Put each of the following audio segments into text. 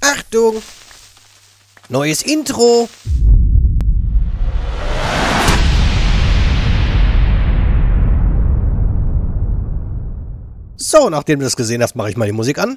Achtung! Neues Intro! So, nachdem du das gesehen hast, mache ich mal die Musik an.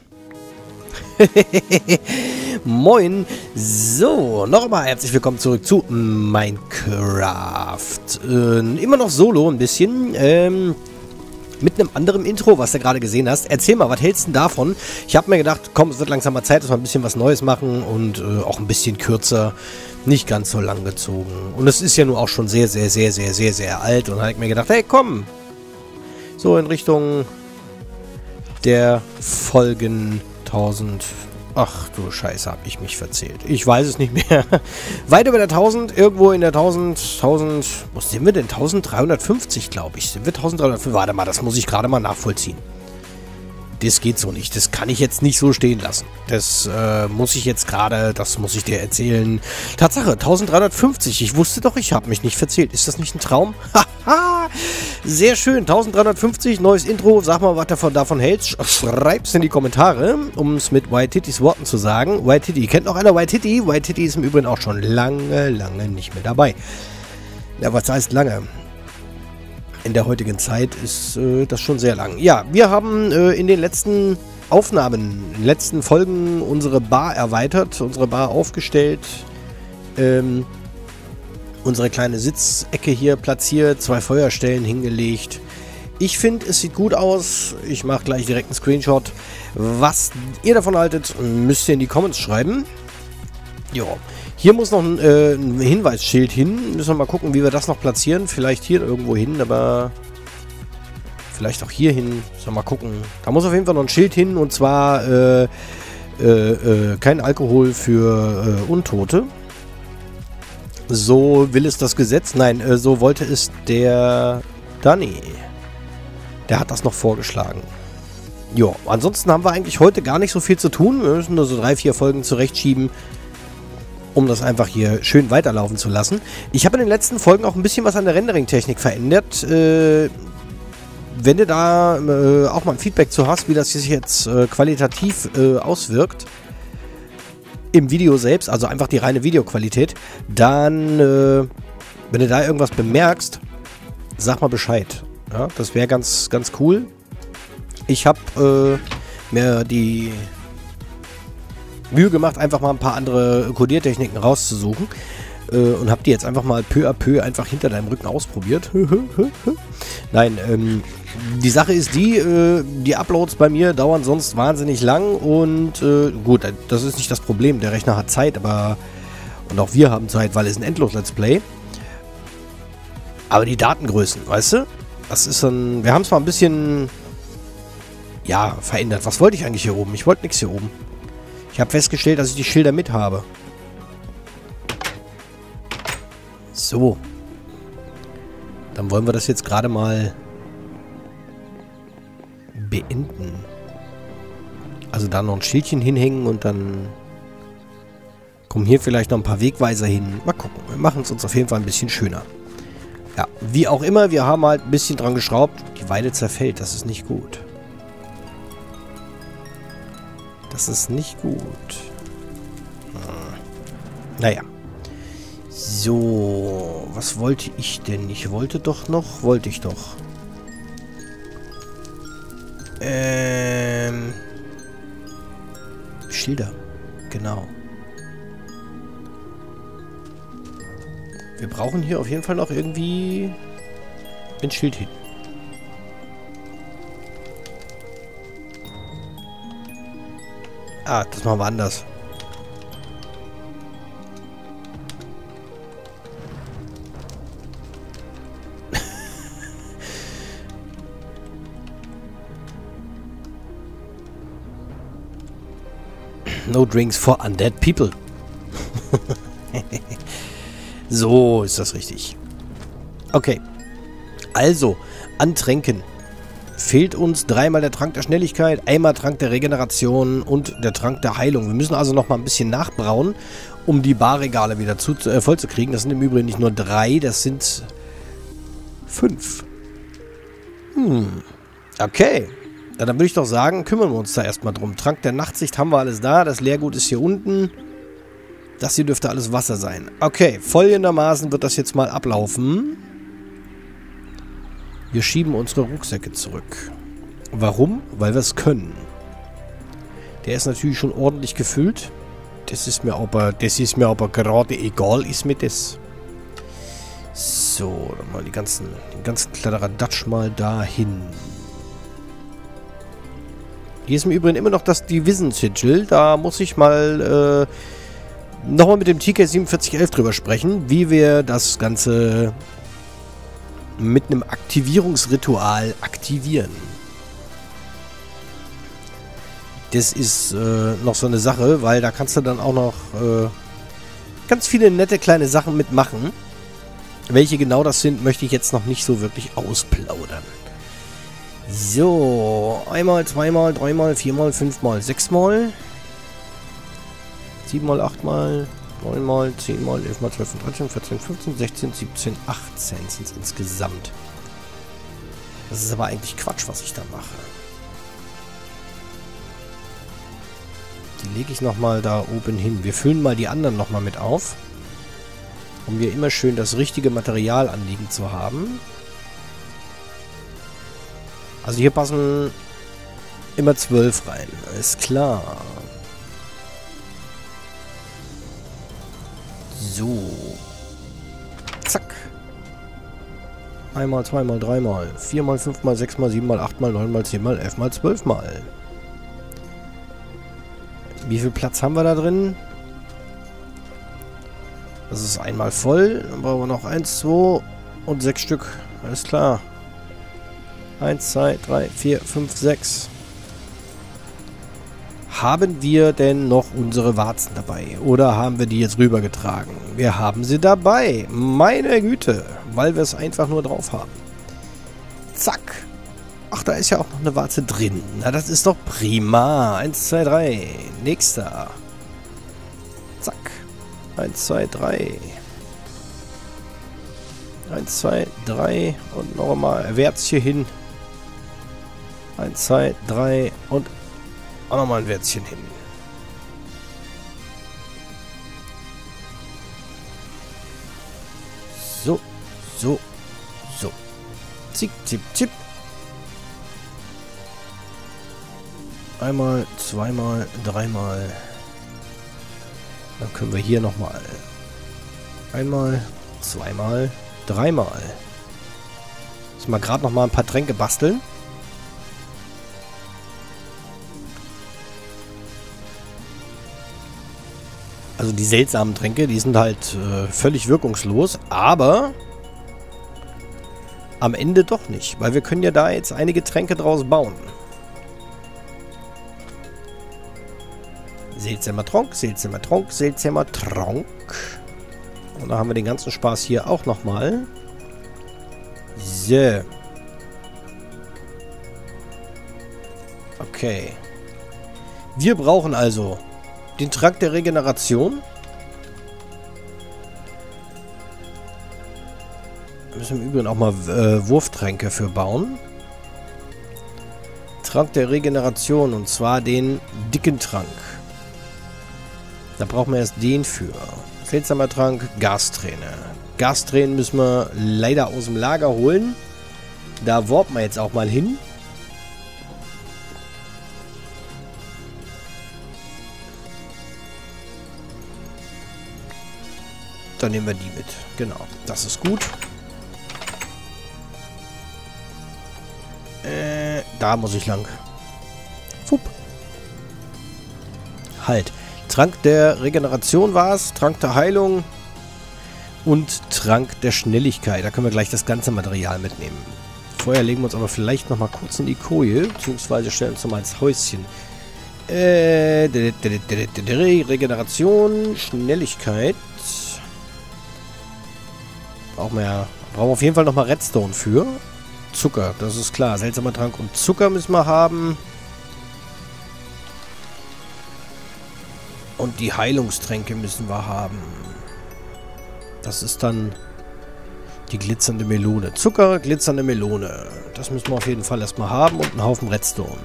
Moin. So, nochmal herzlich willkommen zurück zu Minecraft. Immer noch solo ein bisschen. Mit einem anderen Intro, was du gerade gesehen hast. Erzähl mal, was hältst du denn davon? Ich habe mir gedacht, komm, es wird langsam mal Zeit, dass wir ein bisschen was Neues machen und auch ein bisschen kürzer, nicht ganz so lang gezogen. Und es ist ja nun auch schon sehr, sehr, sehr, sehr, sehr, sehr alt. Und da habe ich mir gedacht, hey, komm, so in Richtung der Folgen 1000. Ach du Scheiße, habe ich mich verzählt. Ich weiß es nicht mehr. Weit über der 1000, irgendwo in der 1000, wo sind wir denn? 1350, glaube ich. Sind wir 1350? Warte mal, das muss ich gerade mal nachvollziehen. Das geht so nicht. Das kann ich jetzt nicht so stehen lassen. Das muss ich jetzt gerade, das muss ich dir erzählen. Tatsache, 1350. Ich wusste doch, ich habe mich nicht verzählt. Ist das nicht ein Traum? Haha, sehr schön. 1350, neues Intro. Sag mal, was du davon hältst. Schreib's in die Kommentare, um es mit White Titties Worten zu sagen. White Titty, kennt noch einer White Titty? White Titty ist im Übrigen auch schon lange, lange nicht mehr dabei. Ja, was heißt lange? In der heutigen Zeit ist das schon sehr lang. Ja, wir haben in den letzten Aufnahmen, in den letzten Folgen unsere Bar erweitert, unsere Bar aufgestellt, unsere kleine Sitzecke hier platziert, 2 Feuerstellen hingelegt. Ich finde, es sieht gut aus. Ich mache gleich direkt einen Screenshot. Was ihr davon haltet, müsst ihr in die Comments schreiben. Ja. Hier muss noch ein Hinweisschild hin. Müssen wir mal gucken, wie wir das noch platzieren. Vielleicht hier irgendwo hin, aber vielleicht auch hier hin. Müssen wir mal gucken. Da muss auf jeden Fall noch ein Schild hin. Und zwar kein Alkohol für Untote. So will es das Gesetz. Nein, so wollte es der Danny. Der hat das noch vorgeschlagen. Ja, ansonsten haben wir eigentlich heute gar nicht so viel zu tun. Wir müssen nur so 3, 4 Folgen zurechtschieben, um das einfach hier schön weiterlaufen zu lassen. Ich habe in den letzten Folgen auch ein bisschen was an der Rendering-Technik verändert. Wenn du da auch mal ein Feedback zu hast, wie das sich jetzt qualitativ auswirkt, im Video selbst, also einfach die reine Videoqualität, dann, wenn du da irgendwas bemerkst, sag mal Bescheid. Ja, das wäre ganz, ganz cool. Ich habe mir die Mühe gemacht, einfach mal ein paar andere Codiertechniken rauszusuchen und habe die jetzt einfach mal peu à peu einfach hinter deinem Rücken ausprobiert. Nein, die Sache ist die Uploads bei mir dauern sonst wahnsinnig lang und gut, das ist nicht das Problem, der Rechner hat Zeit, aber und auch wir haben Zeit, weil es ein Endlos-Let's Play. Aber die Datengrößen, weißt du, das ist dann, wir haben es mal ein bisschen, ja, verändert. Was wollte ich eigentlich hier oben? Ich wollte nichts hier oben. Ich habe festgestellt, dass ich die Schilder mit habe. So. Dann wollen wir das jetzt gerade mal beenden. Also da noch ein Schildchen hinhängen und dann kommen hier vielleicht noch ein paar Wegweiser hin. Mal gucken. Wir machen es uns auf jeden Fall ein bisschen schöner. Ja, wie auch immer, wir haben halt ein bisschen dran geschraubt. Die Weide zerfällt. Das ist nicht gut. Das ist nicht gut. Naja. So. Was wollte ich denn? Ich wollte doch noch. Wollte ich doch. Schilder. Genau. Wir brauchen hier auf jeden Fall noch irgendwie ein Schild hin. Ah, das machen wir anders. No drinks for undead people. So ist das richtig. Okay. Also, an Tränken fehlt uns 3-mal der Trank der Schnelligkeit, 1-mal Trank der Regeneration und der Trank der Heilung. Wir müssen also noch mal ein bisschen nachbrauen, um die Barregale wieder voll zu kriegen. Das sind im Übrigen nicht nur 3, das sind 5. Okay. Ja, dann würde ich doch sagen, kümmern wir uns da erstmal drum. Trank der Nachtsicht haben wir alles da. Das Leergut ist hier unten. Das hier dürfte alles Wasser sein. Okay, folgendermaßen wird das jetzt mal ablaufen. Wir schieben unsere Rucksäcke zurück. Warum? Weil wir es können. Der ist natürlich schon ordentlich gefüllt. Das ist mir aber gerade egal ist mir das. So, dann mal den ganzen Kladderadatsch mal dahin. Hier ist im Übrigen immer noch das Division-Sigil. Da muss ich mal nochmal mit dem TK4711 drüber sprechen, wie wir das Ganze mit einem Aktivierungsritual aktivieren. Das ist noch so eine Sache, weil da kannst du dann auch noch ganz viele nette kleine Sachen mitmachen. Welche genau das sind, möchte ich jetzt noch nicht so wirklich ausplaudern. So, einmal, zweimal, dreimal, viermal, fünfmal, sechsmal, siebenmal, achtmal, neunmal, zehnmal, elfmal, 12, 13, 14, 15, 16, 17, 18 sind es insgesamt. Das ist aber eigentlich Quatsch, was ich da mache. Die lege ich nochmal da oben hin. Wir füllen mal die anderen nochmal mit auf. Um hier immer schön das richtige Material anliegen zu haben. Also hier passen immer 12 rein. Ist klar. So. Zack. Einmal, zweimal, dreimal, viermal, fünfmal, sechsmal, siebenmal, achtmal, neunmal, zehnmal, elfmal, 12-mal. Wie viel Platz haben wir da drin? Das ist einmal voll. Dann brauchen wir noch 1, 2 und 6 Stück. Alles klar. 1, 2, 3, 4, 5, 6. Haben wir denn noch unsere Warzen dabei? Oder haben wir die jetzt rübergetragen? Wir haben sie dabei. Meine Güte. Weil wir es einfach nur drauf haben. Zack. Ach, da ist ja auch noch eine Warze drin. Na, das ist doch prima. 1, 2, 3. Nächster. Zack. 1, 2, 3. 1, 2, 3. Und nochmal Wärzchen hin. 1, 2, 3. Und auch nochmal ein Wärzchen hin. So. So. So. Zick, zick, zick. Einmal, zweimal, dreimal. Dann können wir hier nochmal. Einmal, zweimal, dreimal. Jetzt mal gerade nochmal ein paar Tränke basteln. Also die seltsamen Tränke, die sind halt völlig wirkungslos. Aber am Ende doch nicht. Weil wir können ja da jetzt einige Tränke draus bauen. Seltsamer Trank, seltsamer Trank, seltsamer Trank. Und da haben wir den ganzen Spaß hier auch nochmal. So. Okay. Wir brauchen also den Trank der Regeneration. Da müssen wir im Übrigen auch mal Wurftränke für bauen. Trank der Regeneration, und zwar den dicken Trank. Da brauchen wir erst den für. Seltsamer Trank, Gasträne. Gastränen müssen wir leider aus dem Lager holen. Da warten wir jetzt auch mal hin. Dann nehmen wir die mit. Genau, das ist gut. Da muss ich lang. Fupp. Halt. Trank der Regeneration war es, Trank der Heilung und Trank der Schnelligkeit. Da können wir gleich das ganze Material mitnehmen. Vorher legen wir uns aber vielleicht noch mal kurz in die Koje, beziehungsweise stellen uns noch mal ins Häuschen. Regeneration, Schnelligkeit. Brauchen wir auf jeden Fall noch mal Redstone für. Zucker, das ist klar. Seltsamer Trank und Zucker müssen wir haben. Und die Heilungstränke müssen wir haben. Das ist dann Die glitzernde Melone. Zucker, glitzernde Melone. Das müssen wir auf jeden Fall erstmal haben und einen Haufen Redstone.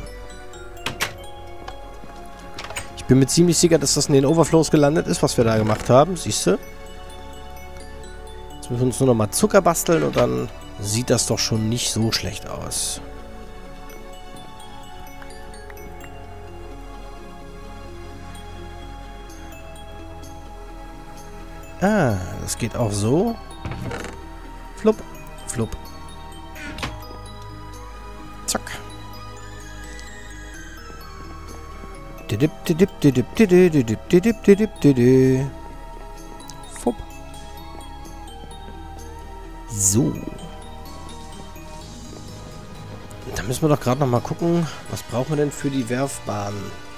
Ich bin mir ziemlich sicher, dass das in den Overflows gelandet ist, was wir da gemacht haben. Siehst du? Jetzt müssen wir uns nur noch mal Zucker basteln und dann sieht das doch schon nicht so schlecht aus. Ah, das geht auch so. Flupp, flupp. Zack. Fupp. So. Da müssen wir doch gerade noch mal gucken, was brauchen wir denn für die Werfbahn?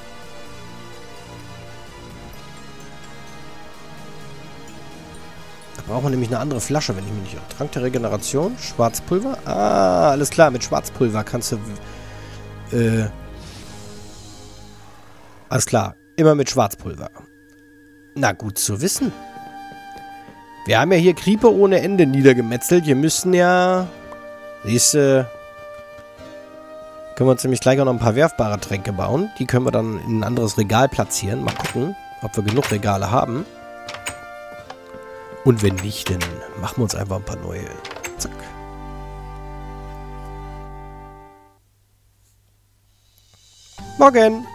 Brauchen wir nämlich eine andere Flasche, wenn ich mich nicht irre. Trank der Regeneration, Schwarzpulver. Ah, alles klar, mit Schwarzpulver kannst du... alles klar, immer mit Schwarzpulver. Na, gut zu wissen. Wir haben ja hier Creeper ohne Ende niedergemetzelt. Wir müssen ja... Siehste... Können wir uns nämlich gleich auch noch ein paar werfbare Tränke bauen. Die können wir dann in ein anderes Regal platzieren. Mal gucken, ob wir genug Regale haben. Und wenn nicht, dann machen wir uns einfach ein paar neue. Zack. Morgen.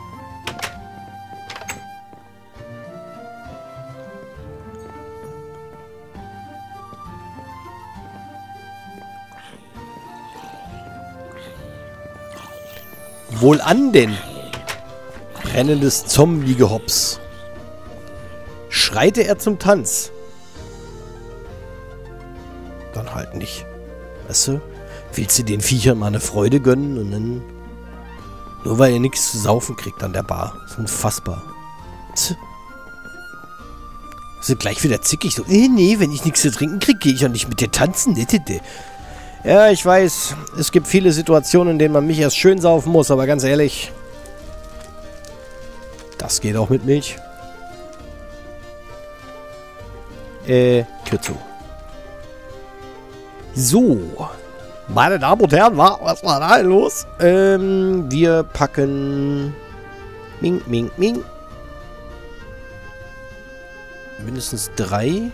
Wohlan denn, brennendes Zombie-Gehops. Schreite er zum Tanz. Dann halt nicht. Weißt du? Willst du den Viechern mal eine Freude gönnen und dann... Nur weil er nichts zu saufen kriegt an der Bar. Das ist unfassbar. Tch. Also gleich wieder zickig. So, nee, wenn ich nichts zu trinken kriege, gehe ich auch nicht mit dir tanzen. Ja, ich weiß. Es gibt viele Situationen, in denen man mich erst schön saufen muss, aber ganz ehrlich... Das geht auch mit Milch. Tür zu. So. Meine Damen und Herren, was war da los? Wir packen... Ming, Ming, Ming. Mindestens 3.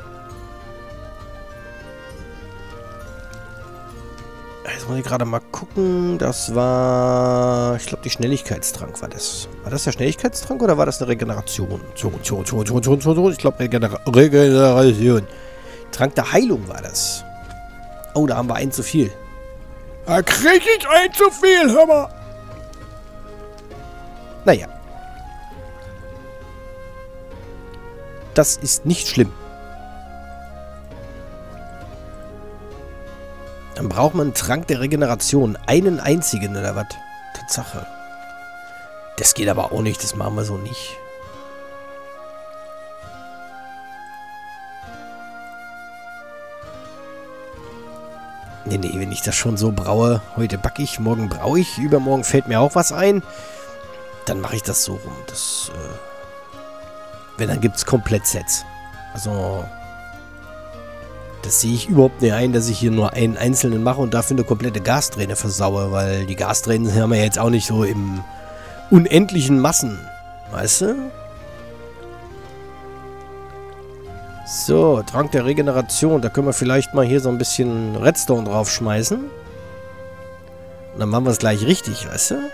Jetzt muss ich gerade mal gucken. Das war... Ich glaube, die Schnelligkeitstrank war das. War das der Schnelligkeitstrank oder war das eine Regeneration? Ich glaube, Regeneration. Trank der Heilung war das. Oh, da haben wir einen zu viel. Da krieg ich einen zu viel, hör mal. Naja. Das ist nicht schlimm. Dann braucht man einen Trank der Regeneration. Einen einzigen, oder was? Tatsache. Das geht aber auch nicht. Das machen wir so nicht. Nee, wenn ich das schon so braue. Heute backe ich, morgen braue ich. Übermorgen fällt mir auch was ein. Dann mache ich das so rum. Das, wenn, dann gibt es Komplett-Sets. Also... Das sehe ich überhaupt nicht ein, dass ich hier nur einen einzelnen mache und dafür eine komplette Gasträne versaue, weil die Gastränen haben wir jetzt auch nicht so im unendlichen Massen. Weißt du? So, Trank der Regeneration. Da können wir vielleicht mal hier so ein bisschen Redstone draufschmeißen. Und dann machen wir es gleich richtig, weißt du?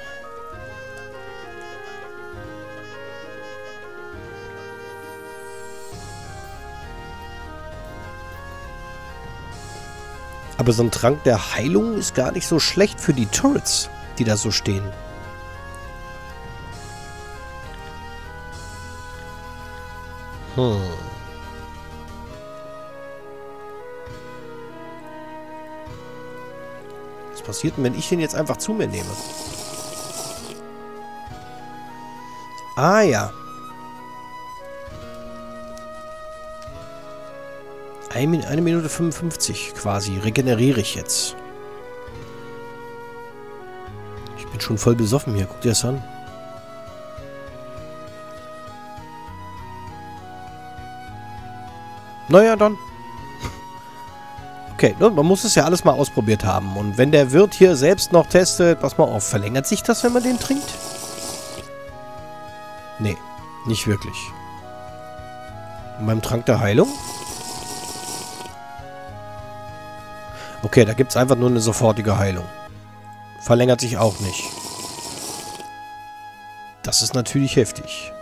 Aber so ein Trank der Heilung ist gar nicht so schlecht für die Turrets, die da so stehen. Was passiert denn, wenn ich den jetzt einfach zu mir nehme? Ah ja. 1 Minute 55 quasi. Regeneriere ich jetzt. Ich bin schon voll besoffen hier. Guck dir das an. Naja, dann. Okay, ne, man muss es ja alles mal ausprobiert haben. Und wenn der Wirt hier selbst noch testet, pass mal auf, verlängert sich das, wenn man den trinkt? Nee, nicht wirklich. Und beim Trank der Heilung? Okay, da gibt es einfach nur eine sofortige Heilung. Verlängert sich auch nicht. Das ist natürlich heftig.